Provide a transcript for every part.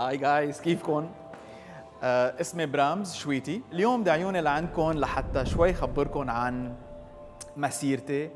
هاي جايز كيفكن؟ اسمي برامز شويتي. اليوم دعيوني لعندكم لحتى شوي خبركم عن مسيرتي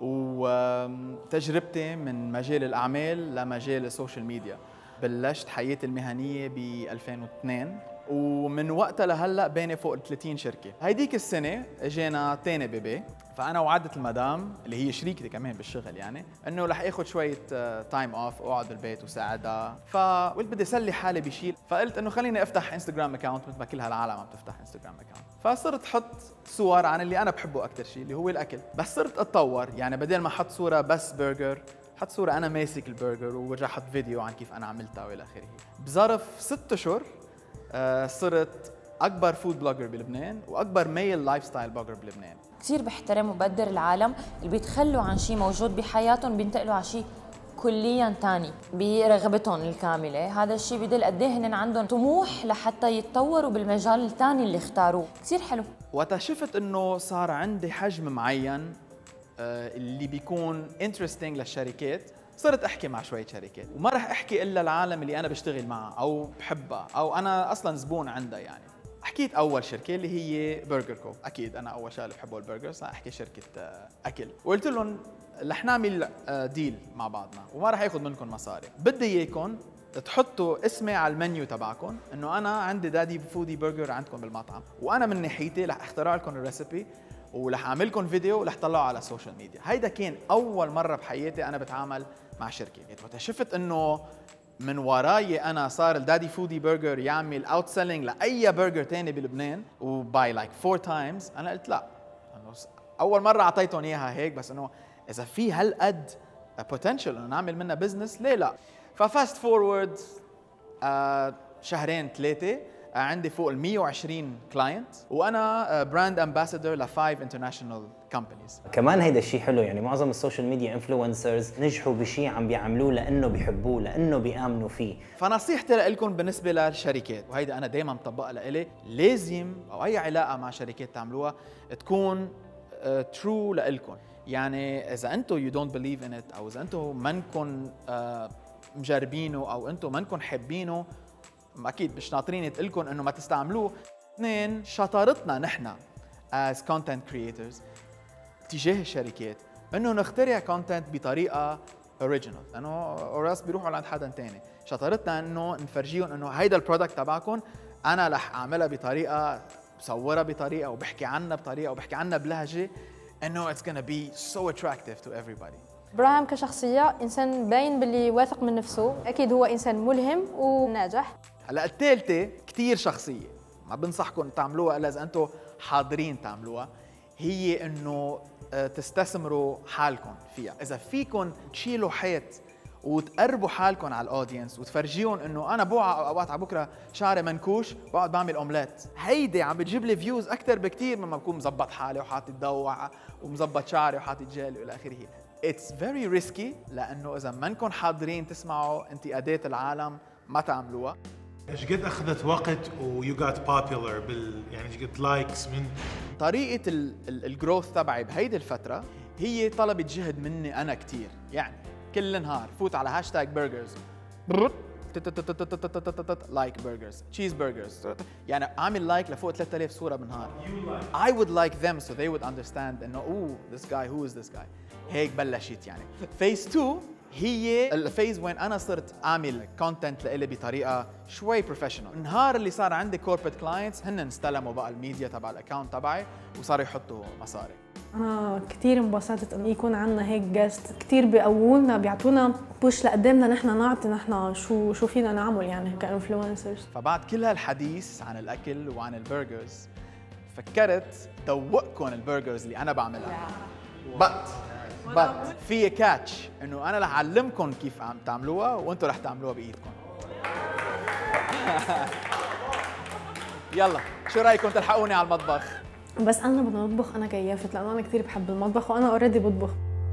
وتجربتي من مجال الأعمال لمجال السوشيال ميديا. بلشت حياتي المهنية ب 2002 ومن وقتها لهلا بيني فوق 30 شركة. هيديك السنة اجينا تاني بيبي، فأنا وعدت المدام اللي هي شريكتي كمان بالشغل يعني إنه رح آخذ شوية تايم أوف وأقعد بالبيت وساعدها، فقلت بدي أسلي حالي بشيء، فقلت إنه خليني أفتح انستغرام أكاونت مثل ما كل هالعالم عم تفتح انستغرام أكاونت. فصرت حط صور عن اللي أنا بحبه أكثر شيء اللي هو الأكل، بس صرت أتطور يعني بدل ما أحط صورة بس برجر حط صورة أنا ماسك البرجر وبرجع أحط فيديو عن كيف أنا عملتها وإلى آخره. بظرف 6 أشهر صرت أكبر فود بلوجر بلبنان وأكبر ميل لايف ستايل بلوجر بلبنان. كثير بحترم وبقدر العالم اللي بيتخلوا عن شيء موجود بحياتهم بينتقلوا على شيء كليا ثاني برغبتهم الكامله. هذا الشيء بدل قد ايه هن عندهم طموح لحتى يتطوروا بالمجال الثاني اللي اختاروه. كثير حلو. وقتها شفت انه صار عندي حجم معين اللي بيكون انترستينج للشركات، صرت احكي مع شويه شركات، وما راح احكي الا العالم اللي انا بشتغل معها او بحبها او انا اصلا زبون عندها يعني. حكيت اول شركه اللي هي برجر كو، اكيد انا اول شغله بحبه البرجرز، احكي شركه اكل، وقلت لهم رح نعمل ديل مع بعضنا وما رح ياخذ منكم مصاري، بدي اياكم تحطوا اسمي على المنيو تبعكم انه انا عندي دادي فودي برجر عندكم بالمطعم، وانا من ناحيتي رح اخترع لكم الريسبي ورح اعمل لكم فيديو ورح طلعوا على السوشيال ميديا. هيدا كان اول مره بحياتي انا بتعامل مع شركه. وقت شفت انه من وراي انا صار الدادي فودي برجر يعمل اوت سيلينج لاي برجر ثاني بلبنان وباي لايك 4 تايمز، انا قلت لا، اول مره اعطيتهم اياها هيك، بس انه اذا في هالقد بوتنشل انه نعمل منها بزنس ليه لا. ففاست فورورد شهرين 3 عندي فوق ال 120 كلاينت وانا براند امباسادور ل5 انترناشونال كومبانيز. كمان هيدا الشيء حلو، يعني معظم السوشيال ميديا انفلونسرز نجحوا بشيء عم بيعملوه لانه بيحبوه، لانه بيامنوا فيه. فنصيحتي لكم بالنسبه للشركات، وهيدا انا دائما مطبقها لإلي، لازم او اي علاقه مع شركات تعملوها تكون ترو لإلكم. يعني اذا انتم يو دونت بليف ان ات او اذا انتم منكم مجربينه او انتم منكم حابينه، اكيد مش ناطرين لكم انه ما تستعملوه. اثنين، شطارتنا نحن as content creators تجاه الشركات انه نخترع كونتنت بطريقه اوريجينال، لانه اوراس بيروحوا لعند حدا ثاني. شطارتنا انه نفرجيهم انه هيدا البرودكت تبعكم انا رح اعملها بطريقه، بصورها بطريقه وبحكي عنها بطريقه وبحكي عنها بلهجه انه it's gonna be so attractive to everybody. ابراهام كشخصيه انسان باين باللي واثق من نفسه، اكيد هو انسان ملهم وناجح. هلا الثالثه كثير شخصيه، ما بنصحكم تعملوها الا اذا انتم حاضرين تعملوها، هي انه تستثمروا حالكم فيها. اذا فيكم تشيلوا حيط وتقربوا حالكم على الاودينس وتفرجيهم انه انا بوعى اوقات على بكره شعري منكوش بقعد بعمل اومليت، هيدي عم بتجيب لي فيوز اكثر بكثير مما بكون مزبط حالي وحاطط ضوء ومزبط شعري وحاطط جل والى اخره. It's very risky، لانه اذا منكم حاضرين تسمعوا انتقادات العالم ما تعملوها. ايش قد اخذت وقت ويو جات بوبيلر يعني ايش قد لايكس من طريقه الجروث تبعي بهيدي الفتره هي طلبت جهد مني انا كثير. يعني كل نهار فوت على هاشتاج برجرز، لايك برجرز، تشيز برجرز، يعني اعمل لايك لفوق 3000 صوره بالنهار. I would like them so they would understand انه اوه this guy who is this guy. هيك بلشت يعني. فيز 2 هي الفيز وين انا صرت اعمل كونتنت لإلي بطريقه شوي بروفيشنال. النهار اللي صار عندي كوربريت كلاينتس هن استلموا بقى الميديا تبع الاكونت تبعي وصاروا يحطوا مصاري. كثير انبسطت انه يكون عندنا هيك جاست، كثير بيقوولنا بيعطونا بوش لقدامنا نحن نعطي نحن شو فينا نعمل يعني كانفلونسرز. فبعد كل هالحديث عن الاكل وعن البرجرز فكرت دوقكم البرجرز اللي انا بعملها. بس في كاتش انه انا رح اعلمكم كيف عم تعملوها وانتم رح تعملوها بايدكم. يلا شو رايكم تلحقوني على المطبخ؟ بس انا بدنا نطبخ، انا كيفت لانه انا كثير بحب المطبخ وانا اوريدي بطبخ.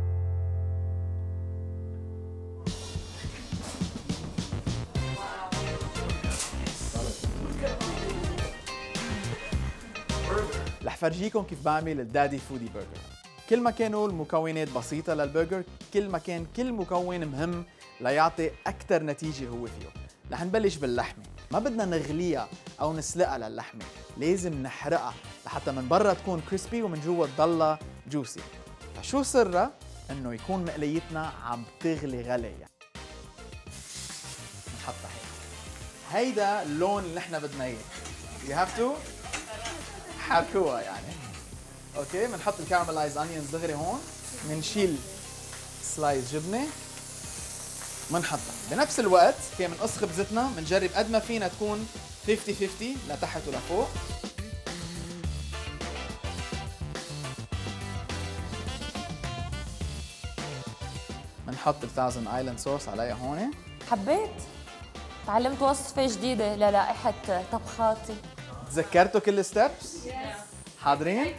رح فرجيكم كيف بعمل الدادي فودي برجر. كل ما كانوا المكونات بسيطة للبرجر، كل ما كان كل مكون مهم ليعطي أكثر نتيجة هو فيه. رح نبلش باللحمة. ما بدنا نغليها او نسلقها للحمه، لازم نحرقها لحتى من برا تكون كريسبي ومن جوا تضلها جوسي. فشو سرها؟ انه يكون مقليتنا عم تغلي غلي يعني. نحطها هيك، هيدا اللون اللي نحن بدنا اياه. You have to حركوها يعني. اوكي، بنحط الكارملايز انيونز دغري هون، بنشيل سلايس جبنه بنحطها. بنفس الوقت كمان بنقص خبزتنا، بنجرب قد ما فينا تكون 50-50 لتحت ولفوق. بنحط الثاوزند ايلاند صوص عليها هون. حبيت تعلمت وصفة جديدة للائحة طبخاتي. تذكرتوا كل الستبس؟ حاضرين؟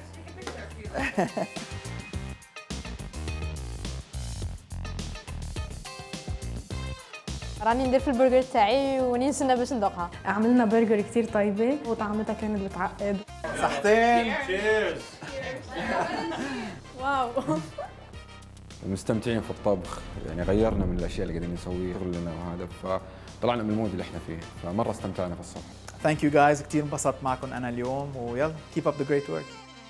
راني ندير في البرجر تاعي وننسى باش ندوقها. عملنا برجر كتير طيبة وطعمتها كانت بتعقد. صحتين. واو. مستمتعين في الطبخ، يعني غيرنا من الاشياء اللي قاعدين نسويها شغلنا وهذا، فطلعنا من المود اللي احنا فيه، فمره استمتعنا في الصبح. ثانك يو جايز، كثير انبسطت معكم انا اليوم، ويلا keep up the great work.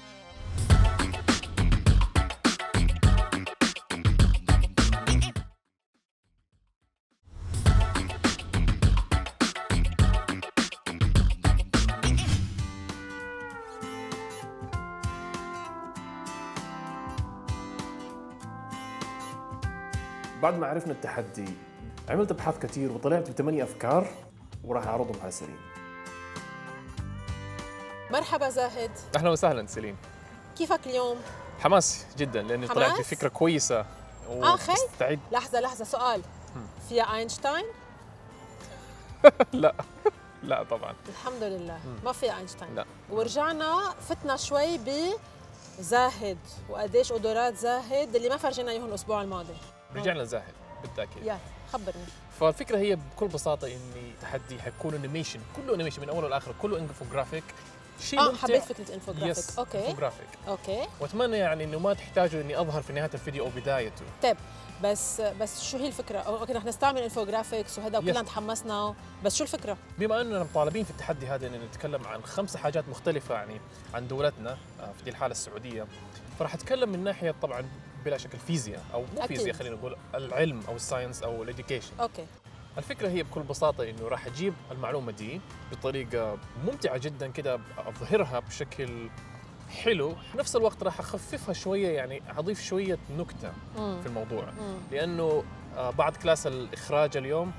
بعد ما عرفنا التحدي عملت ابحاث كثير وطلعت ب8 افكار وراح اعرضهم على سليم. مرحبا زاهد. اهلا وسهلا سليم. كيفك اليوم؟ حماس جدا لاني طلعت بفكره كويسه ومستعد. لحظه سؤال، فيها اينشتاين؟ لا لا طبعا الحمد لله ما فيها اينشتاين. لا. ورجعنا فتنا شوي بزاهد وقديش قدرات زاهد اللي ما فرجينا اياهم الاسبوع الماضي. رجعنا لزاهد بالتاكيد. يا خبرني. فالفكره هي بكل بساطه اني تحدي حيكون انيميشن، كله انيميشن من اوله لاخره، كله انفوجرافيك. شيء ممتع. حبيت فكره انفوجرافيك. اوكي انفوجرافيك. اوكي. واتمنى يعني انه ما تحتاجوا اني اظهر في نهايه الفيديو او بدايته. طيب بس شو هي الفكره؟ اوكي رح نستعمل انفوجرافيكس وهذا وكلنا تحمسنا، بس شو الفكره؟ بما اننا مطالبين في التحدي هذا اننا نتكلم عن 5 حاجات مختلفه يعني عن دولتنا، في دي الحاله السعوديه، فراح اتكلم من ناحيه طبعا بلا شك الفيزياء او مو فيزياء، خلينا نقول العلم او الساينس او الاديوكيشن. اوكي. الفكره هي بكل بساطه انه راح اجيب المعلومه دي بطريقه ممتعه جدا كده، اظهرها بشكل حلو، في نفس الوقت راح اخففها شويه، يعني اضيف شويه نكته في الموضوع. لانه بعد كلاس الاخراج اليوم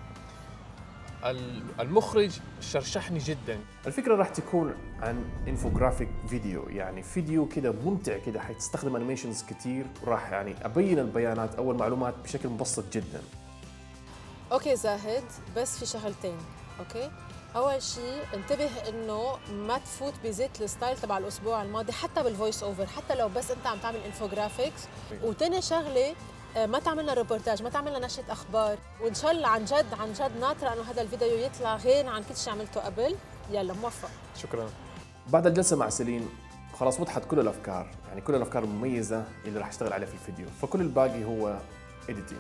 المخرج شرشحني جدا. الفكره راح تكون عن انفوجرافيك فيديو، يعني فيديو كده ممتع كده، حتستخدم انيميشنز كتير وراح يعني ابين البيانات او المعلومات بشكل مبسط جدا. اوكي زاهد، بس في شغلتين. اوكي، اول شيء انتبه انه ما تفوت بزيت الستايل تبع الاسبوع الماضي، حتى بالفويس اوفر، حتى لو بس انت عم تعمل انفوجرافيكس. وتاني شغله، ما تعملنا ريبورتاج، ما تعملنا نشره اخبار، وان شاء الله عن جد ناطره انه هذا الفيديو يطلع غير عن كل شيء عملته قبل. يلا موفق. شكرا. بعد الجلسه مع سليم خلاص وضحت كل الافكار، يعني كل الافكار المميزه اللي راح اشتغل عليها في الفيديو، فكل الباقي هو اديتنج.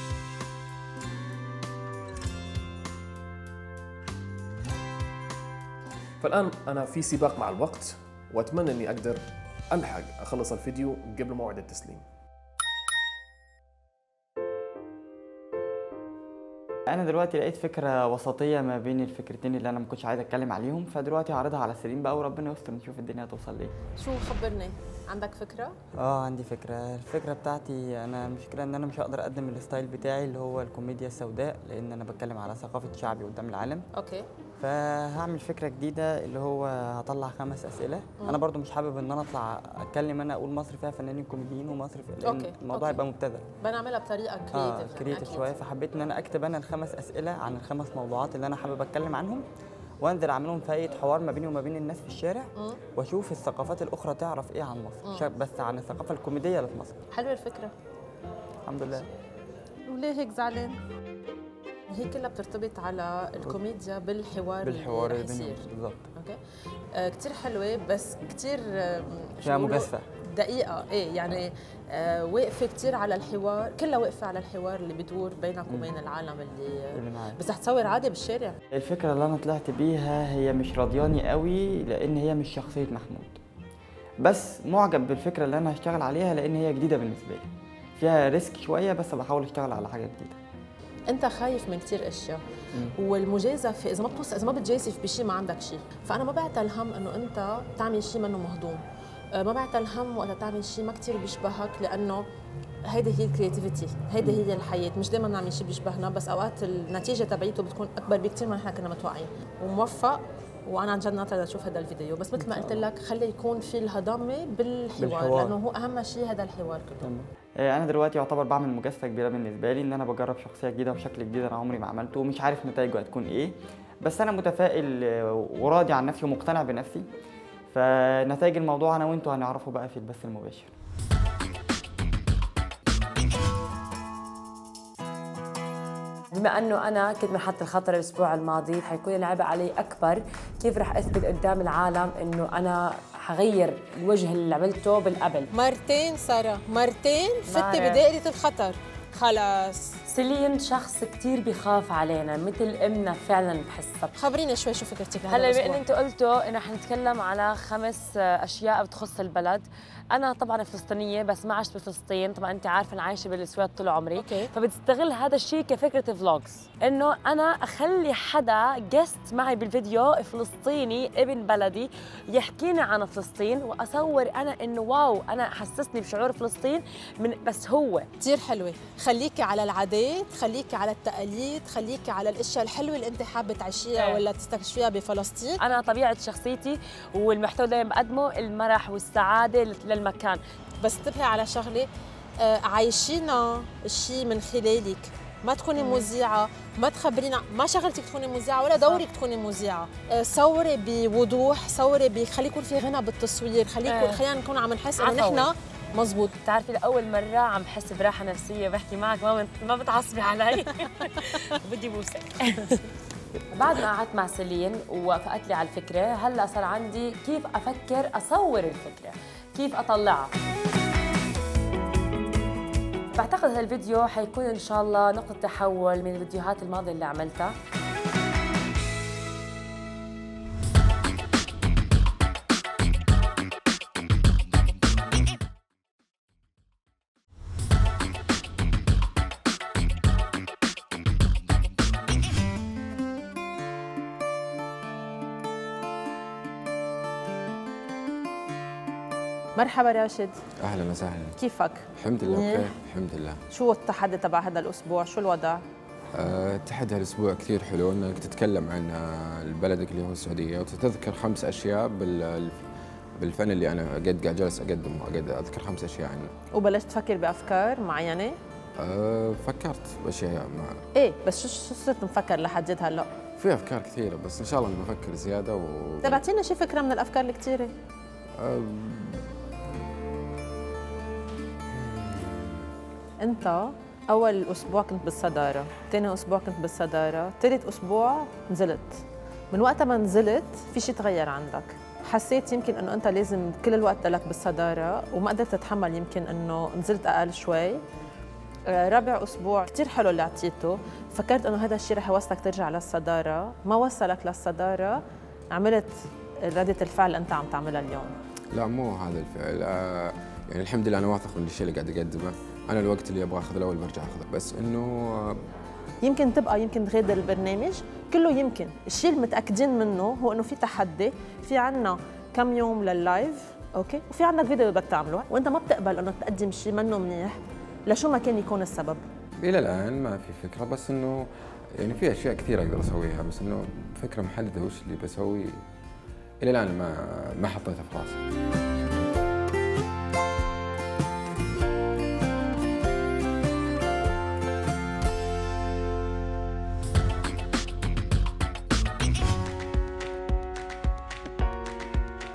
فالان انا في سباق مع الوقت، واتمنى اني اقدر الحق اخلص الفيديو قبل موعد التسليم. أنا دلوقتي لقيت فكرة وسطية ما بين الفكرتين اللي أنا ما كنتش عايز أتكلم عليهم، فدلوقتي هعرضها على سليم بقى وربنا يستر نشوف الدنيا هتوصل ليه. شو خبرني، عندك فكرة؟ عندي فكرة. الفكرة بتاعتي أنا المشكلة إن أنا مش هقدر أقدم الستايل بتاعي اللي هو الكوميديا السوداء، لأن أنا بتكلم على ثقافة شعبي قدام العالم. اوكي. فهعمل فكرة جديدة اللي هو هطلع 5 أسئلة. أنا برضو مش حابب إن أنا أطلع أتكلم أنا أقول مصر فيها فنانين كوميديين ومصر فيها، لأن الموضوع هيبقى مبتذل. بنعملها بطريقة كرييتيف شوية، فحبيت إن أنا أكتب أنا ال5 أسئلة عن ال5 موضوعات اللي أنا حابب أتكلم عنهم، وانزل اعملهم فاية حوار ما بيني وما بين الناس في الشارع، واشوف الثقافات الاخرى تعرف ايه عن مصر، بس عن الثقافه الكوميديه اللي في مصر. حلوه الفكره. الحمد لله. وليه هيك زعلان؟ هي كلها بترتبط على الكوميديا بالحوار اللي بينهم بالضبط. اوكي. كثير حلوه، بس كثير فيها مجازفه. دقيقة ايه يعني واقفة كثير على الحوار، كلها واقفة على الحوار اللي بدور بينك وبين العالم اللي معك. بس رح تصور عادي بالشارع. الفكرة اللي أنا طلعت بيها هي مش راضياني قوي لأن هي مش شخصية محمود، بس معجب بالفكرة اللي أنا هشتغل عليها لأن هي جديدة بالنسبة لي، فيها ريسك شوية بس بحاول أشتغل على حاجة جديدة. انت خايف من كثير اشياء والمجازفه اذا ما بتجازف بشيء ما عندك شيء، فانا ما بعتل هم انه انت تعمل شيء منه مهضوم، ما بعتل هم وقت تعمل شيء ما كثير بيشبهك، لانه هيدي هي الكرياتيفيتي، هيدي هي الحياه، مش دائما نعمل شيء بيشبهنا، بس اوقات النتيجه تبعيته بتكون اكبر بكثير من نحن كنا متوقعين. وموفق، وانا عن جد ناطره لاشوف هذا الفيديو، بس مثل ما قلت لك خلي يكون في الهضامه بالحوار لانه هو اهم شيء هذا الحوار كله. انا دلوقتي يعتبر بعمل مجازفه كبيره بالنسبه لي، ان انا بجرب شخصيه جديده وشكل جديد انا عمري ما عملته ومش عارف نتائجه هتكون ايه، بس انا متفائل وراضي عن نفسي ومقتنع بنفسي، فنتائج الموضوع انا وانتوا هنعرفوا بقى في البث المباشر. بما انه انا كنت محط الخطر الاسبوع الماضي، حيكون العبء علي اكبر كيف رح اثبت قدام العالم انه انا حغير الوجه اللي عملته بالقبل. مرتين ساره، مرتين فتي بدائره الخطر. خلاص سيلين شخص كثير بيخاف علينا مثل امنا فعلا بحسها. خبرينا شوي شو فكرتك هلا بما ان انتوا قلتوا انه حنتكلم على 5 اشياء بتخص البلد. انا طبعا فلسطينيه بس ما عشت بفلسطين، طبعا انت عارفه انا عايشه بالسويد طول عمري. فبتستغل هذا الشيء كفكره فلوجز، انه انا اخلي حدا جست معي بالفيديو فلسطيني ابن بلدي يحكينا عن فلسطين، واصور انا انه واو انا حسسني بشعور فلسطين بس هو كثير حلوه. خليكي على العادات، خليكي على التقاليد، خليكي على الاشياء الحلوه اللي انت حابه تعيشيها ولا تستكشفيها بفلسطين. انا طبيعه شخصيتي والمحتوى اللي بقدمه المرح والسعاده للمكان. بس انتبهي على شغله، عايشينا الشيء من خلالك، ما تكوني مذيعه، ما تخبرينا، ما شغلتك تكوني مذيعه ولا دورك تكوني مذيعه. صوري بوضوح، صوري خلي يكون في غنى بالتصوير، خلينا نكون عم نحس انه نحن مزبوط. بتعرفي لاول مره عم بحس براحه نفسيه بحكي معك، ما بتعصبي علي. بدي بوسك. بعد ما قعدت مع سيلين ووافقت لي على الفكره، هلا صار عندي كيف افكر اصور الفكره، كيف اطلعها. بعتقد هالفيديو حيكون ان شاء الله نقطه تحول من الفيديوهات الماضيه اللي عملتها. مرحبا راشد. اهلا وسهلا. كيفك؟ الحمد لله بخير، الحمد لله. شو التحدي تبع هذا الاسبوع؟ شو الوضع؟ التحدي هالاسبوع كثير حلو، انك تتكلم عن بلدك اللي هو السعوديه وتذكر 5 اشياء بالفن اللي انا قاعد جالس اقدمه، قاعد اذكر 5 اشياء عنه. وبلشت تفكر بافكار معينه؟ فكرت باشياء ايه بس شو صرت مفكر لحد هلا؟ في افكار كثيره بس ان شاء الله اني بفكر زياده طيب اعطينا شي فكره من الافكار الكثيره. انت اول اسبوع كنت بالصداره، ثاني اسبوع كنت بالصداره، ثالث اسبوع نزلت. من وقت ما نزلت في شيء تغير عندك، حسيت يمكن انه انت لازم كل الوقت لك بالصداره وما قدرت تتحمل، يمكن انه نزلت اقل شوي. رابع اسبوع كثير حلو اللي عطيته، فكرت انه هذا الشيء رح يوصلك ترجع للصداره، ما وصلك للصداره، عملت ردة الفعل اللي انت عم تعملها اليوم. لا مو هذا الفعل، يعني الحمد لله انا واثق من الشيء اللي قاعد اقدمه، انا الوقت اللي ابغى اخذه الاول برجع اخذه، بس انه يمكن تبقى يمكن تغادر البرنامج كله، يمكن الشيء المتاكدين منه هو انه في تحدي، في عنا كم يوم لللايف، اوكي، وفي عندك فيديو بدك تعمله، وانت ما بتقبل انه تقدم شيء منه منيح لشو ما كان يكون السبب. الى الان ما في فكره، بس انه يعني في اشياء كثيره اقدر اسويها، بس انه فكره محدده وش اللي بسوي الى الان ما حطيتها في راسي.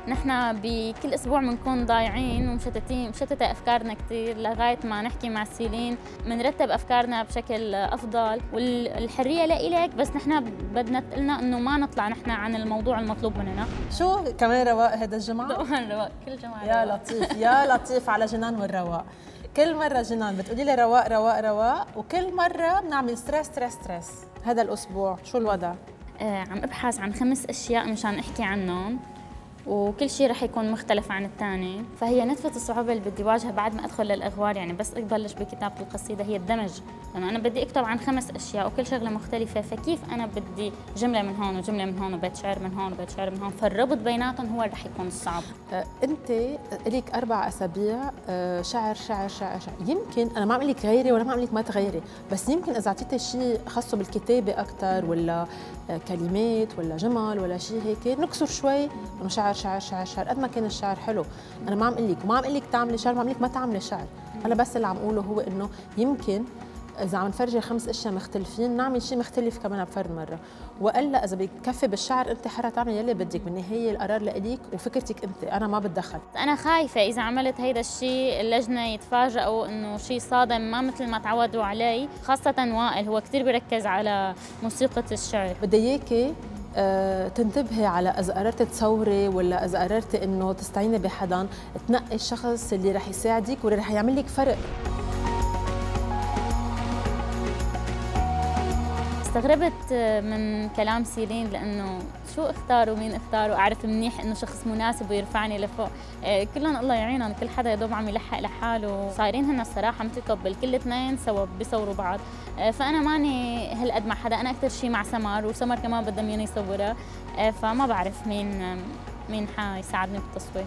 نحن بكل اسبوع بنكون ضايعين ومشتتين، مشتته افكارنا كثير لغايه ما نحكي مع السيلين بنرتب افكارنا بشكل افضل، والحريه لإلك، بس نحن بدنا تقلنا انه ما نطلع نحن عن الموضوع المطلوب مننا. شو كمان رواق هذا الجمعه؟ طبعا رواق، كل جمعه يا رواق. لطيف يا لطيف على جنان والرواق. كل مرة جنان بتقولي لي رواق رواق رواق، وكل مرة بنعمل ستريس. هذا الأسبوع شو الوضع؟ عم ابحث عن 5 اشياء مشان احكي عنهم، وكل شيء رح يكون مختلف عن الثاني، فهي نتفة الصعوبة اللي بدي واجهها بعد ما ادخل للاغوار، يعني بس ابلش بكتابة القصيدة هي الدمج، لانه انا بدي اكتب عن 5 اشياء وكل شغلة مختلفة، فكيف انا بدي جملة من هون وجملة من هون وبيت شعر من هون وبيت شعر من هون، فالربط بيناتهم هو اللي رح يكون الصعب. انت لك 4 اسابيع شعر شعر شعر شعر، يمكن انا ما عم لك غيري ولا ما عم لك ما تغيري، بس يمكن اذا اعطيتي شيء خاصه بالكتابة اكثر ولا كلمات ولا جمل ولا شيء هيك نكسر شوي انه شعر شعر شعر شعر. قد ما كان الشعر حلو، انا ما عم اقول لك وما عم اقول لك تعملي شعر، ما عم اقول لك ما تعملي شعر، انا بس اللي عم اقوله هو انه يمكن اذا عم نفرجي 5 اشياء مختلفين نعمل شيء مختلف كمان بفرد مره، والا اذا بكفي بالشعر انت حره تعملي يلي بدك، بالنهايه القرار لإلك وفكرتك انت، انا ما بتدخل. انا خايفه اذا عملت هيدا الشيء اللجنه يتفاجئوا انه شيء صادم ما مثل ما تعودوا علي، خاصه وائل هو كثير بيركز على موسيقى الشعر. بدي اياكي تنتبهي على اذا قررتي تصوري ولا اذا قررتي انه تستعيني بحدا، تنقي الشخص اللي رح يساعدك واللي رح يعمل لك فرق. استغربت من كلام سيلين لانه شو اختاروا مين اختاروا، اعرف منيح انه شخص مناسب ويرفعني لفوق، كلهم الله يعينهم، كل حدا يدوب عم يلحق لحاله، صايرين هن الصراحه مثل كوبل، كل اثنين سوا بيصوروا بعض، فانا ماني هالقد مع حدا، انا اكثر شيء مع سمر، وسمر كمان بدهم يوني يصورها، فما بعرف مين حيساعدني بالتصوير.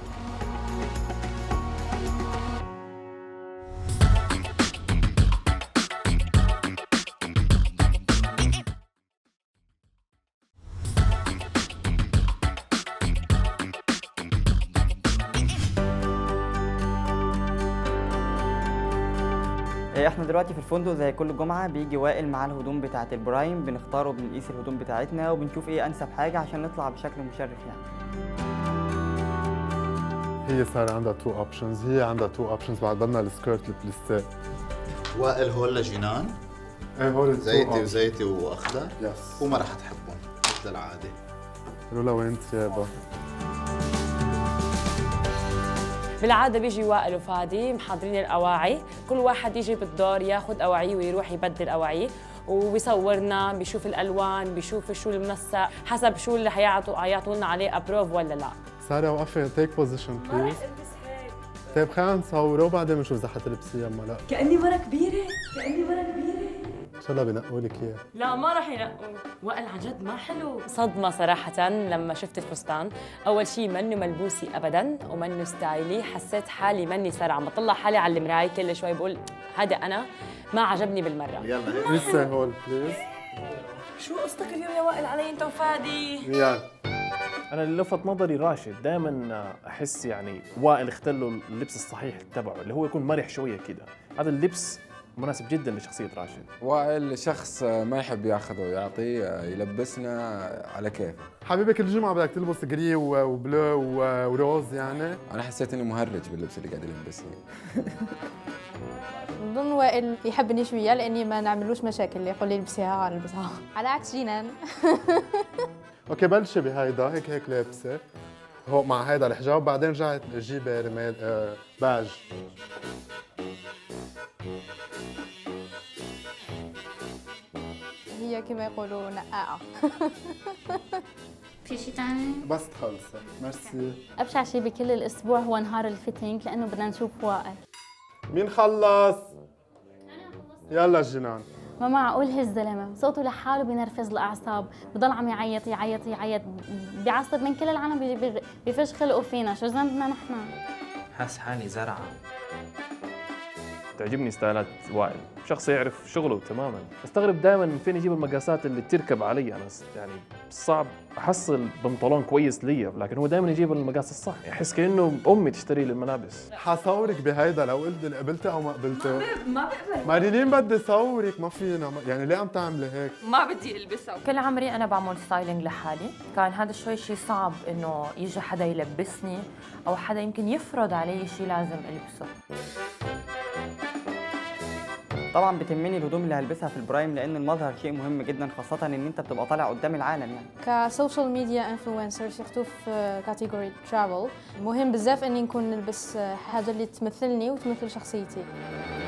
احنا دلوقتي في الفندق زي كل جمعه بيجي وائل مع الهدوم بتاعه البرايم، بنختاره بنقيس الهدوم بتاعتنا وبنشوف ايه انسب حاجه عشان نطلع بشكل مشرف يعني. هي صار عندها 2 اوبشنز، هي عندها 2 اوبشنز، بعد بدنا السكيرت البليستيه. وائل هول لجنان، ايه هول زيتي وزيتي واخضر، يس، وما رح تحبهم مثل العاده. رولا وين ثيابها؟ بالعاده بيجي وائل وفادي محضرين الاواعي، كل واحد يجي بالدور ياخذ اواعيه ويروح يبدل اواعيه، وبيصورنا، بيشوف الالوان، بيشوف شو المنسق، حسب شو اللي حيعطوا لنا عليه ابروف ولا لا. ساره وقفي تيك بوزيشن بليز. طيب خلينا نصوره وبعدين بنشوف اذا حتلبسيها اما لا. كاني مره كبيره، كاني مره كبيره. ان شاء الله بينقوا لك اياه. لا ما راح ينقوا، وائل عن جد ما حلو. صدمه صراحه لما شفت الفستان، اول شيء منه ملبوسي ابدا ومنه ستايلي، حسيت حالي مني ساره، عم بطلع حالي على المرايه كل شوي بقول هذا انا، ما عجبني بالمره. يلا لسه هول بليز. شو قصتك اليوم يا وائل علي انت وفادي؟ يلا. انا اللي لفت نظري راشد، دائما احس يعني وائل اختار له اللبس الصحيح تبعه اللي هو يكون مرح شويه كده، هذا اللبس مناسب جدا لشخصية راشد. وائل شخص ما يحب ياخذ ويعطي، يلبسنا على كيفه. حبيبي كل جمعة بدك تلبس جري وبلو وروز يعني. أنا حسيت إنه مهرج باللبس اللي قاعد يلبسه. بظن وائل يحبني شوية لأني ما نعملوش مشاكل، يقول لي البسيها نلبسها على عكس جنان. اوكي بلشي بهيدا هيك لابسة هو مع هيدا الحجاب، بعدين رجعت جيبي رماد باج. هي كما يقولوا نقاعة. في شيء ثاني؟ بس تخلصي، ميرسي. ابشع شيء بكل الاسبوع هو نهار الفيتنج لانه بدنا نشوف وائل. مين خلص؟ يلا جنان. ما معقول هالزلمه صوته لحاله بينرفز الاعصاب، بضل عم يعيط يعيط يعيط، بيعصب من كل العالم، بيفش خلقه فينا، شو ذنبنا نحن؟ حاس حالي زرعه. تعجبني ستايلات وائل، شخص يعرف شغله تماما. استغرب دائما من فين يجيب المقاسات اللي تركب علي انا، يعني صعب احصل بنطلون كويس لي، لكن هو دائما يجيب المقاس الصح، يحس كانه امي تشتري لي الملابس. حصورك بهيدا لو قلت قبلتي او ما قبلتي. ما بقبل ماريلين بدي صورك، ما فينا يعني ليه عم تعملي هيك؟ ما بدي البسها. كل عمري انا بعمل ستايلينج لحالي، كان هذا شوي شيء صعب انه يجي حدا يلبسني او حدا يمكن يفرض علي شيء لازم البسه. طبعا بتهمني الهدوم اللي هلبسها في البرايم، لان المظهر شيء مهم جدا، خاصه ان انت بتبقى طالع قدام العالم يعني. كسوشيال ميديا انفلونسر سيرتو في كاتيجوري ترافل، مهم بزاف اني نكون نلبس حاجه اللي تمثلني وتمثل شخصيتي.